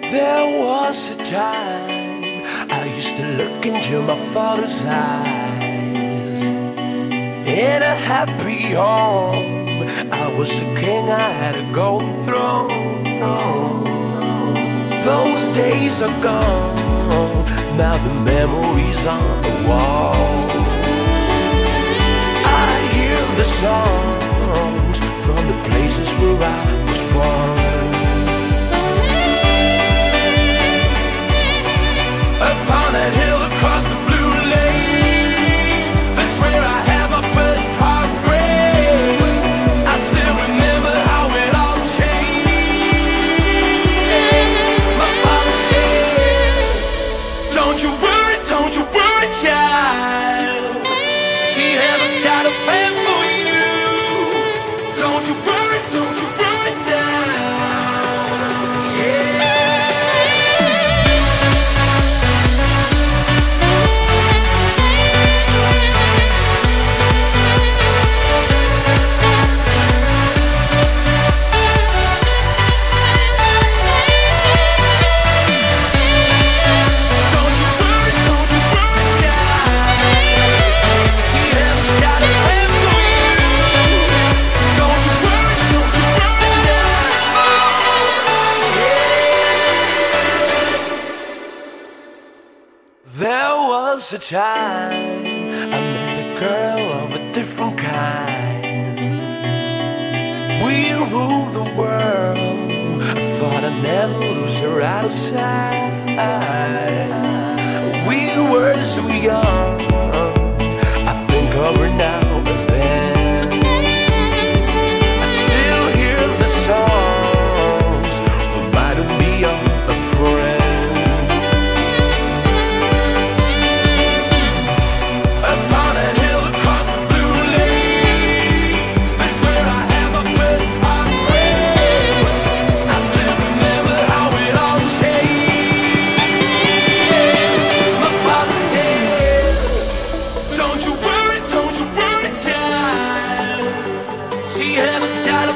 There was a time I used to look into my father's eyes. In a happy home, I was a king, I had a golden throne. Those days are gone, now the memories on the wall. I hear the songs from the places where I was born. Upon that hill across the blue lake, that's where I had my first heartbreak. I still remember how it all changed. My father said, don't you worry, child. She has got a plan for you. Don't you worry now. There was a time I met a girl of a different kind. We ruled the world, I thought I'd never lose her out of sight. We were so young, I think of her now and then. I still hear the songs reminding me of a friend. She had a sky.